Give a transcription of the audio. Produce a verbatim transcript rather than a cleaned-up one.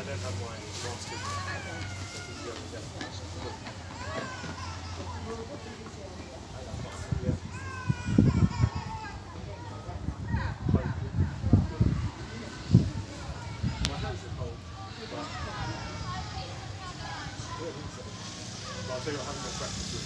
I don't have my master's. Yeah. My hands are cold, but I don't think so. But I'll tell you what, I haven't got practice with